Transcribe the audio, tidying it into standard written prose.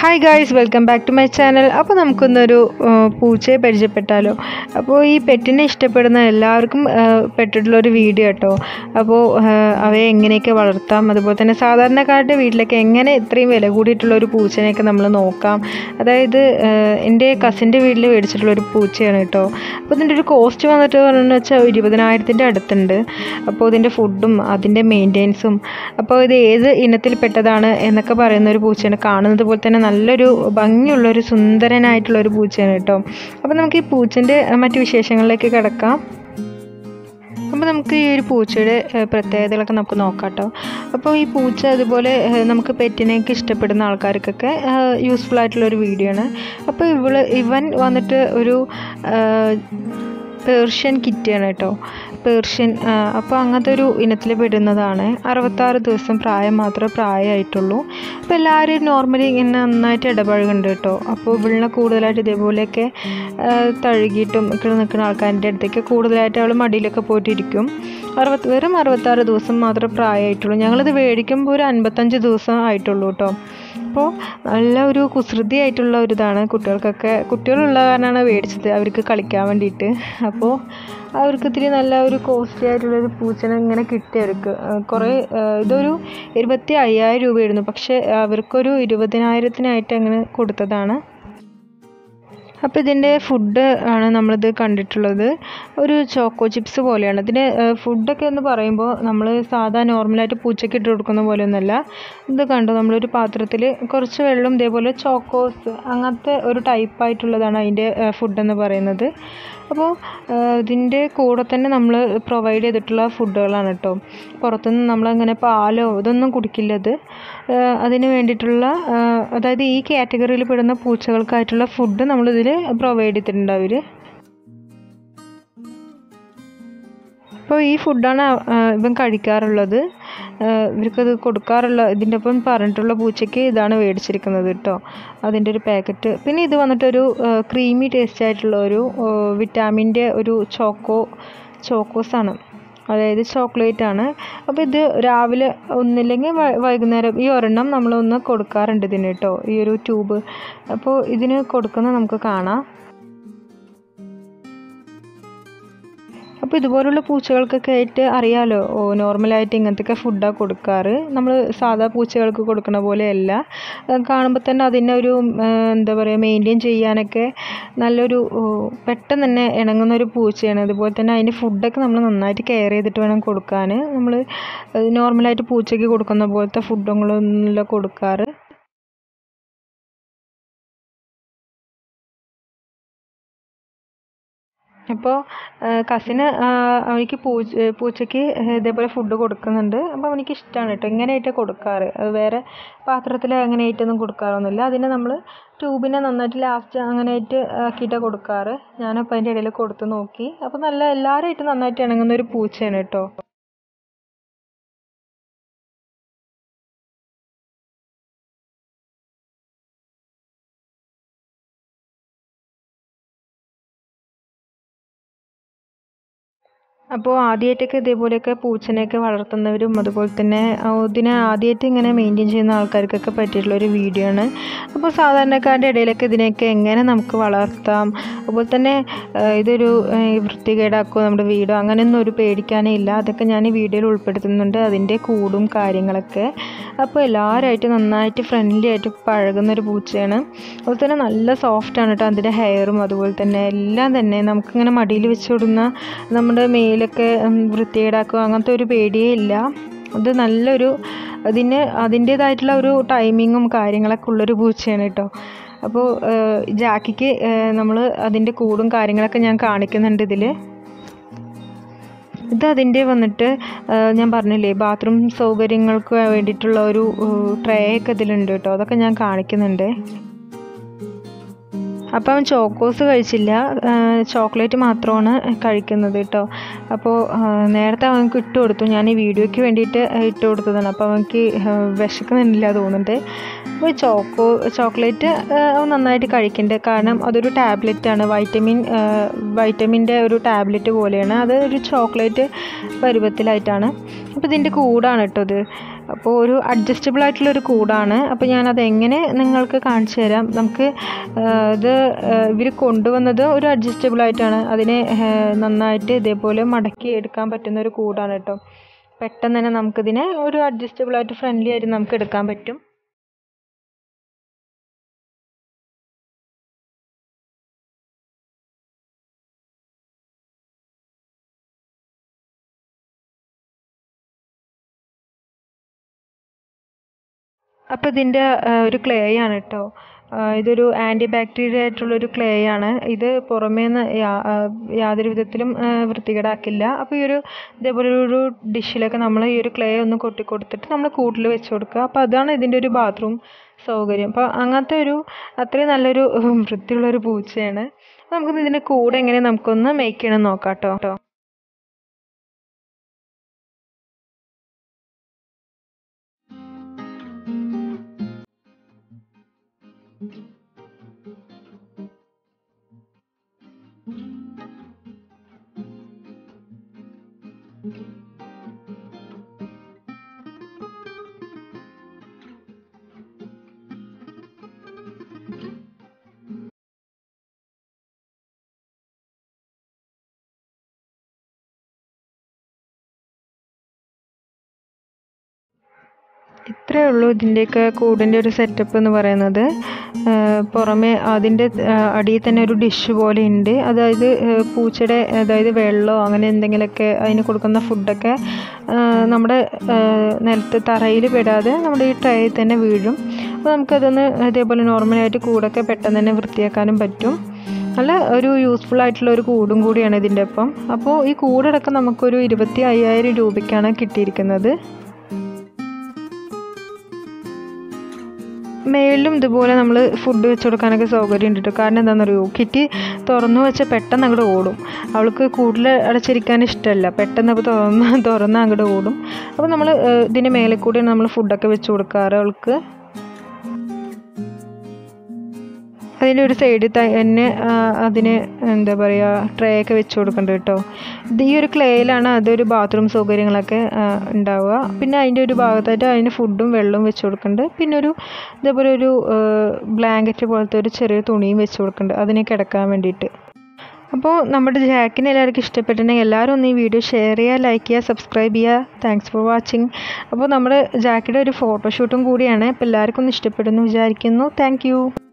Hi guys, welcome back to my channel. അപ്പോൾ നമുക്കൊന്നൊരു പൂച്ചയെ പരിചയപ്പെട്ടാലോ. അപ്പോൾ ഈ പെറ്റിനെ ഇഷ്ടപ്പെടുന്ന എല്ലാവർക്കും പെട്ടിട്ടുള്ളൊരു വീഡിയോ കേട്ടോ. അപ്പോൾ അവയെ എങ്ങനെയൊക്കെ വളർത്താം, അതുപോലെ തന്നെ സാധാരണക്കാരുടെ വീട്ടിലൊക്കെ എങ്ങനെ ഇത്രയും വില കൂടിയിട്ടുള്ളൊരു പൂച്ചനെയൊക്കെ നമ്മൾ നോക്കാം. അതായത് എൻ്റെ കസിൻ്റെ വീട്ടിൽ മേടിച്ചിട്ടുള്ളൊരു പൂച്ചയാണ് കേട്ടോ. അപ്പോൾ ഇതിൻ്റെ ഒരു കോസ്റ്റ് വന്നിട്ട് പറഞ്ഞു വെച്ചാൽ 20,000 അടുത്തുണ്ട്. അപ്പോൾ ഇതിൻ്റെ ഫുഡും അതിൻ്റെ മെയിൻ്റെനൻസും, അപ്പോൾ ഇത് ഏത് ഇനത്തിൽപ്പെട്ടതാണ് എന്നൊക്കെ പറയുന്ന ഒരു പൂച്ചയാണ്. കാണുന്നത് പോലെ തന്നെ നല്ലൊരു ഭംഗിയുള്ളൊരു സുന്ദരനായിട്ടുള്ളൊരു പൂച്ചയാണ് കേട്ടോ. അപ്പോൾ നമുക്ക് ഈ പൂച്ചൻ്റെ മറ്റു വിശേഷങ്ങളിലേക്ക് കിടക്കാം. അപ്പോൾ നമുക്ക് ഈ ഒരു പൂച്ചയുടെ പ്രത്യേകതകളൊക്കെ നമുക്ക് നോക്കാം കേട്ടോ. അപ്പോൾ ഈ പൂച്ച അതുപോലെ നമുക്ക് പെറ്റിനെയൊക്കെ ഇഷ്ടപ്പെടുന്ന ആൾക്കാർക്കൊക്കെ യൂസ്ഫുൾ ആയിട്ടുള്ളൊരു വീഡിയോ ആണ്. അപ്പോൾ ഇവൻ വന്നിട്ട് ഒരു പേർഷ്യൻ കിറ്റിയാണ് കേട്ടോ. പേർഷ്യൻ അപ്പോൾ അങ്ങനത്തെ ഒരു ഇനത്തിൽ പെടുന്നതാണ്. 66 ദിവസം മാത്രമേ പ്രായമായിട്ടുള്ളൂ. അപ്പോൾ എല്ലാവരും നോർമലി ഇങ്ങനെ നന്നായിട്ട് ഇടപഴകുന്നുണ്ട് കേട്ടോ. അപ്പോൾ ഇവളിനെ കൂടുതലായിട്ട് ഇതേപോലെയൊക്കെ തഴുകിയിട്ടും നിൽക്കുന്ന ആൾക്കാരുടെ അടുത്തേക്ക് കൂടുതലായിട്ട് അവൾ മടിയിലൊക്കെ പോയിട്ടിരിക്കും. വെറും 66 ദിവസം മാത്രമേ പ്രായമായിട്ടുള്ളൂ. ഞങ്ങളിത് മേടിക്കുമ്പോൾ ഒരു 55 ദിവസം ആയിട്ടുള്ളൂ കേട്ടോ. അപ്പോൾ നല്ല ഒരു കുസൃതിയായിട്ടുള്ള ഒരു ഇതാണ്. കുട്ടികളുള്ള കാരണമാണ് മേടിച്ചത്, അവർക്ക് കളിക്കാൻ വേണ്ടിയിട്ട്. അപ്പോൾ അവർക്ക് ഇത്തിരി നല്ല ഒരു കോസ്റ്റ്ലി ആയിട്ടുള്ളൊരു പൂച്ചനെ ഇങ്ങനെ കിട്ടി. അവർക്ക് ഇതൊരു 25,000 രൂപയായിരുന്നു. പക്ഷേ അവർക്കൊരു 20,000 അങ്ങനെ കൊടുത്തതാണ്. അപ്പോൾ ഇതിൻ്റെ ഫുഡ് ആണ് നമ്മളിത് കണ്ടിട്ടുള്ളത്. ഒരു ചോക്കോ ചിപ്സ് പോലെയാണ് ഇതിന് ഫുഡൊക്കെ എന്ന് പറയുമ്പോൾ നമ്മൾ സാധാ നോർമലായിട്ട് പൂച്ചയ്ക്ക് ഇട്ട് കൊടുക്കുന്ന പോലെയൊന്നുമല്ല. ഇത് കണ്ടു, നമ്മളൊരു പാത്രത്തിൽ കുറച്ച് വെള്ളം, ഇതേപോലെ ചോക്കോസ് അങ്ങനത്തെ ഒരു ടൈപ്പായിട്ടുള്ളതാണ് അതിൻ്റെ ഫുഡെന്ന് പറയുന്നത്. അപ്പോൾ ഇതിൻ്റെ കൂടെ തന്നെ നമ്മൾ പ്രൊവൈഡ് ചെയ്തിട്ടുള്ള ഫുഡുകളാണ് കേട്ടോ. പുറത്തുനിന്ന് നമ്മളങ്ങനെ പാലോ ഇതൊന്നും കുടിക്കില്ലത്. അതിന് വേണ്ടിയിട്ടുള്ള അതായത് ഈ കാറ്റഗറിയിൽ പെടുന്ന പൂച്ചകൾക്കായിട്ടുള്ള ഫുഡ് നമ്മളിതിൽ പ്രൊവൈഡ് ചെയ്തിട്ടുണ്ട് അവർ. അപ്പോൾ ഈ ഫുഡാണ് ഇവൻ കഴിക്കാറുള്ളത്. ഇവർക്കത് കൊടുക്കാറുള്ള ഇതിൻ്റെ ഒപ്പം പറഞ്ഞിട്ടുള്ള പൂച്ചയ്ക്ക് ഇതാണ് മേടിച്ചിരിക്കുന്നത് കേട്ടോ, അതിൻ്റെ ഒരു പാക്കറ്റ്. പിന്നെ ഇത് വന്നിട്ടൊരു ക്രീമി ടേസ്റ്റ് ആയിട്ടുള്ള ഒരു വിറ്റാമിൻ്റെ ഒരു ചോക്കോസാണ്, അതായത് ചോക്ലേറ്റ് ആണ്. അപ്പോൾ ഇത് രാവിലെ ഒന്നില്ലെങ്കിൽ വൈകുന്നേരം ഈ ഒരെണ്ണം നമ്മളൊന്ന് കൊടുക്കാറുണ്ട് ഇതിന് കേട്ടോ, ഈ ഒരു ട്യൂബ്. അപ്പോൾ ഇതിന് കൊടുക്കുന്നത് നമുക്ക് കാണാം. അപ്പോൾ ഇതുപോലുള്ള പൂച്ചകൾക്കൊക്കെ ആയിട്ട് അറിയാമല്ലോ, നോർമലായിട്ട് ഇങ്ങനത്തെയൊക്കെ ഫുഡാണ് കൊടുക്കാറ്. നമ്മൾ സാധാ പൂച്ചകൾക്ക് കൊടുക്കുന്ന പോലെയല്ല. കാണുമ്പോൾ തന്നെ അതിനെ ഒരു എന്താ പറയുക, മെയിൻറ്റെയിൻ ചെയ്യാനൊക്കെ നല്ലൊരു പെട്ടെന്ന് തന്നെ ഇണങ്ങുന്നൊരു പൂച്ചയാണ്. അതുപോലെ തന്നെ അതിൻ്റെ ഫുഡൊക്കെ നമ്മൾ നന്നായിട്ട് കെയർ ചെയ്തിട്ട് വേണം കൊടുക്കാൻ. നമ്മൾ നോർമലായിട്ട് പൂച്ചയ്ക്ക് കൊടുക്കുന്ന പോലത്തെ ഫുഡുകളൊന്നുമില്ല കൊടുക്കാറ്. അപ്പോൾ കസിന് അവനിക്ക് പൂച്ചയ്ക്ക് ഇതേപോലെ ഫുഡ് കൊടുക്കുന്നുണ്ട്. അപ്പോൾ അവനിക്ക് ഇഷ്ടമാണ് കേട്ടോ, ഇങ്ങനെയായിട്ട് കൊടുക്കാറ്. അത് വേറെ പാത്രത്തിൽ അങ്ങനെയായിട്ടൊന്നും കൊടുക്കാറൊന്നുമില്ല. അതിനെ നമ്മൾ ട്യൂബിനെ നന്നായിട്ട് ലാസ്റ്റ് അങ്ങനെയായിട്ട് ആക്കിയിട്ടാണ് കൊടുക്കാറ്. ഞാനപ്പോൾ അതിൻ്റെ ഇടയിൽ കൊടുത്ത് നോക്കി. അപ്പോൾ നല്ല എല്ലാവരുമായിട്ട് നന്നായിട്ട് ഇണങ്ങുന്ന ഒരു പൂച്ചയാണ് കേട്ടോ. അപ്പോൾ ആദ്യമായിട്ടൊക്കെ ഇതേപോലെയൊക്കെ പൂച്ചനെയൊക്കെ വളർത്തുന്നവരും അതുപോലെ തന്നെ ഇതിനെ ആദ്യമായിട്ട് ഇങ്ങനെ മെയിൻറ്റെയിൻ ചെയ്യുന്ന ആൾക്കാർക്കൊക്കെ പറ്റിയിട്ടുള്ളൊരു വീഡിയോ ആണ്. അപ്പോൾ സാധാരണക്കാരുടെ ഇടയിലൊക്കെ ഇതിനെയൊക്കെ എങ്ങനെ നമുക്ക് വളർത്താം, അതുപോലെ തന്നെ ഇതൊരു വൃത്തികേടാക്കുമോ നമ്മുടെ വീടോ, അങ്ങനെയൊന്നും ഒരു പേടിക്കാനേ ഇല്ല. അതൊക്കെ ഞാൻ ഈ വീഡിയോയിൽ ഉൾപ്പെടുത്തുന്നുണ്ട്, അതിൻ്റെ കൂടും കാര്യങ്ങളൊക്കെ. അപ്പോൾ എല്ലാവരുമായിട്ട് നന്നായിട്ട് ഫ്രണ്ട്ലി ആയിട്ട് പഴകുന്നൊരു പൂച്ചയാണ്. അതുപോലെ തന്നെ നല്ല സോഫ്റ്റാണ് കേട്ടോ അതിൻ്റെ ഹെയറും. അതുപോലെ തന്നെ എല്ലാം തന്നെ നമുക്കിങ്ങനെ മടിയിൽ വെച്ച് കൊടുക്കുന്ന നമ്മുടെ മേലൊക്കെ വൃത്തികേടാക്കുക അങ്ങനത്തെ ഒരു പേടിയേ ഇല്ല. അത് നല്ലൊരു അതിൻ്റേതായിട്ടുള്ള ഒരു ടൈമിങ്ങും കാര്യങ്ങളൊക്കെ ഉള്ളൊരു പൂച്ചയാണ് കേട്ടോ. അപ്പോൾ ജാക്കിക്ക് നമ്മൾ അതിൻ്റെ കൂടും കാര്യങ്ങളൊക്കെ ഞാൻ കാണിക്കുന്നുണ്ട് ഇതിൽ. ഇത് അതിൻ്റെ വന്നിട്ട് ഞാൻ പറഞ്ഞില്ലേ, ബാത്റൂം സൗകര്യങ്ങൾക്ക് വേണ്ടിയിട്ടുള്ള ഒരു ട്രേ ഒക്കെ ഇതിലുണ്ട് കേട്ടോ, അതൊക്കെ ഞാൻ കാണിക്കുന്നുണ്ട്. അപ്പോൾ അവൻ ചോക്കോസ് കഴിച്ചില്ല, ചോക്ലേറ്റ് മാത്രമാണ് കഴിക്കുന്നത് കേട്ടോ. അപ്പോൾ നേരത്തെ അവനക്ക് ഇട്ട് കൊടുത്തു, ഞാൻ ഈ വീഡിയോയ്ക്ക് വേണ്ടിയിട്ട് ഇട്ട് കൊടുത്തതാണ്. അപ്പോൾ അവനക്ക് വിശക്കുന്നില്ല തോന്നുന്നുണ്ട്. അപ്പോൾ ചോക്ലേറ്റ് അവൻ നന്നായിട്ട് കഴിക്കുന്നുണ്ട്. കാരണം അതൊരു ടാബ്ലറ്റാണ്, വൈറ്റമിൻ്റെ ഒരു ടാബ്ലറ്റ് പോലെയാണ്. അത് ഒരു ചോക്ലേറ്റ് പരുവത്തിലായിട്ടാണ്. അപ്പോൾ ഇതിൻ്റെ കൂടാണ് കേട്ടോ ഇത്. അപ്പോൾ ഒരു അഡ്ജസ്റ്റബിൾ ആയിട്ടുള്ളൊരു കൂടാണ്. അപ്പോൾ ഞാനതെങ്ങനെ നിങ്ങൾക്ക് കാണിച്ചു തരാം. നമുക്ക് ഇത് ഇവർ കൊണ്ടുവന്നത് ഒരു അഡ്ജസ്റ്റബിൾ ആയിട്ടാണ്. അതിനെ നന്നായിട്ട് ഇതേപോലെ മടക്കി എടുക്കാൻ പറ്റുന്ന ഒരു കൂടാണ് കേട്ടോ. പെട്ടെന്ന് തന്നെ നമുക്കിതിനെ ഒരു അഡ്ജസ്റ്റബിൾ ആയിട്ട് ഫ്രണ്ട്ലി ആയിട്ട് നമുക്ക് എടുക്കാൻ പറ്റും. അപ്പോൾ ഇതിൻ്റെ ഒരു ക്ലേ ആണ് കേട്ടോ. ഇതൊരു ആൻറ്റി ബാക്ടീരിയ ആയിട്ടുള്ളൊരു ക്ലേ ആണ്. ഇത് പുറമേ നിന്ന് യാതൊരു വിധത്തിലും വൃത്തികേടാക്കില്ല. അപ്പോൾ ഈ ഒരു ഇതേപോലെ ഒരു ഡിഷിലൊക്കെ നമ്മൾ ഈ ഒരു ക്ലേ ഒന്ന് കൊട്ടിക്കൊടുത്തിട്ട് നമ്മൾ കൂട്ടിൽ വെച്ച് കൊടുക്കുക. അപ്പോൾ അതാണ് ഇതിൻ്റെ ഒരു ബാത്റൂം സൗകര്യം. അപ്പോൾ അങ്ങനത്തെ ഒരു അത്രയും നല്ലൊരു വൃത്തിയുള്ളൊരു പൂച്ചയാണ്. അപ്പോൾ നമുക്കിത് ഇതിൻ്റെ കൂടെ എങ്ങനെ നമുക്കൊന്ന് മേക്ക് ചെയ്യണം നോക്കാം കേട്ടോ. ഇത്രയേ ഉള്ളൂ ഇതിൻ്റെയൊക്കെ കൂടിൻ്റെ ഒരു സെറ്റപ്പ് എന്ന് പറയുന്നത്. പുറമെ അതിൻ്റെ അടിയിൽ തന്നെ ഒരു ഡിഷ് പോലെ ഉണ്ട്. അതായത് പൂച്ചയുടെ അതായത് വെള്ളമോ അങ്ങനെ എന്തെങ്കിലുമൊക്കെ അതിന് കൊടുക്കുന്ന ഫുഡൊക്കെ നമ്മുടെ നിലത്ത് തറയിൽ പെടാതെ നമ്മുടെ ഈ ട്രേയിൽ തന്നെ വീഴും. അപ്പോൾ നമുക്കതൊന്ന് ഇതേപോലെ നോർമലായിട്ട് കൂടൊക്കെ പെട്ടെന്ന് തന്നെ വൃത്തിയാക്കാനും പറ്റും. നല്ല ഒരു യൂസ്ഫുൾ ആയിട്ടുള്ള ഒരു കൂടും കൂടിയാണ് ഇതിൻ്റെ ഒപ്പം. അപ്പോൾ ഈ കൂടടക്കം നമുക്കൊരു 25,000 രൂപയ്ക്കാണ് കിട്ടിയിരിക്കുന്നത്. മേളിലും ഇതുപോലെ നമ്മൾ ഫുഡ് വെച്ച് കൊടുക്കാനൊക്കെ സൗകര്യം ഉണ്ട് കേട്ടോ. കാരണം എന്താണെന്നറിയോ, കിറ്റി തുറന്നു വെച്ചാൽ പെട്ടെന്ന് അങ്ങോട്ട് ഓടും. അവൾക്ക് കൂടുതൽ അടച്ചിരിക്കാൻ ഇഷ്ടമല്ല. പെട്ടെന്ന് അപ്പോൾ തുറന്ന് അങ്ങോട്ട് ഓടും. അപ്പോൾ നമ്മൾ ഇതിൻ്റെ മേലെ കൂടിയാണ് നമ്മൾ ഫുഡൊക്കെ വെച്ച് കൊടുക്കാറ് അവൾക്ക്. അതിൻ്റെ ഒരു സൈഡിൽ തന്നെ അതിന് എന്താ പറയുക ട്രേ ഒക്കെ വെച്ച് കൊടുക്കുന്നുണ്ട് കേട്ടോ. ഈ ഒരു ക്ലേയിലാണ് അതൊരു ബാത്റൂം സൗകര്യങ്ങളൊക്കെ ഉണ്ടാവുക. പിന്നെ അതിൻ്റെ ഒരു ഭാഗത്തായിട്ട് അതിന് ഫുഡും വെള്ളവും വെച്ച് കൊടുക്കുന്നുണ്ട്. പിന്നെ ഒരു ഇതേപോലെ ഒരു ബ്ലാങ്കറ്റ് പോലത്തെ ഒരു ചെറിയ തുണിയും വെച്ച് കൊടുക്കുന്നുണ്ട് അതിനെ കിടക്കാൻ വേണ്ടിയിട്ട്. അപ്പോൾ നമ്മുടെ ജാക്കിനെ എല്ലാവർക്കും ഇഷ്ടപ്പെട്ടിട്ടുണ്ടെങ്കിൽ എല്ലാവരും ഒന്ന് ഈ വീഡിയോ ഷെയർ ചെയ്യുക, ലൈക്ക് ചെയ്യുക, സബ്സ്ക്രൈബ് ചെയ്യുക. Thanks for watching. അപ്പോൾ നമ്മുടെ ജാക്കിയുടെ ഒരു ഫോട്ടോഷൂട്ടും കൂടിയാണ്. അപ്പോൾ എല്ലാവർക്കും ഒന്ന് ഇഷ്ടപ്പെടുമെന്ന് വിചാരിക്കുന്നു. താങ്ക്